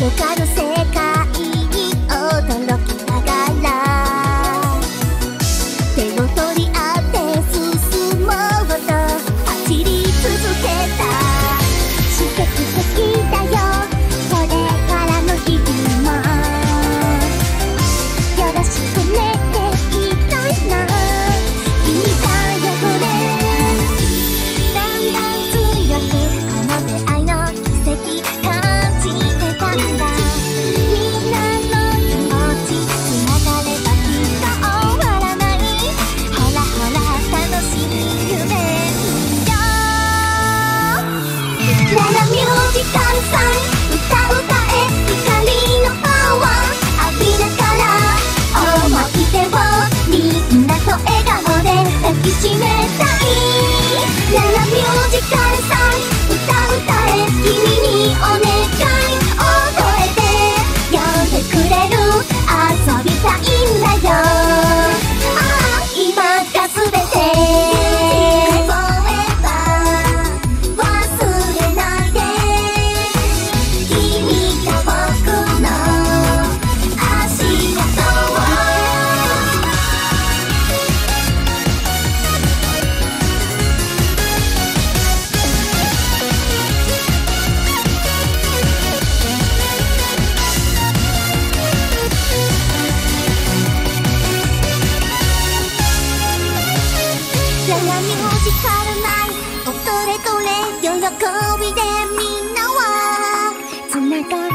広がる世界に驚きながら手を取り合って進もうと走り続けた。刺激的だよこれからの日々もよろしくねって言いたいな。君がよねだんだん強くこの出会いの奇跡感じてたんだ。みんなの気持ちつながればきっと終わらない。ほらほら楽しい夢見よう。ララミュージカルさん歌歌え光のパワー浴びながら思い出をみんなと笑顔で抱きしめたい。ララミュージカルさん歌歌え君にお願い覚えて呼んでくれる遊びたいんだよ。ああ今がすべて忘れないで君が僕の足元をララミュージカルナイトどれどれ喜びでみんなはつなが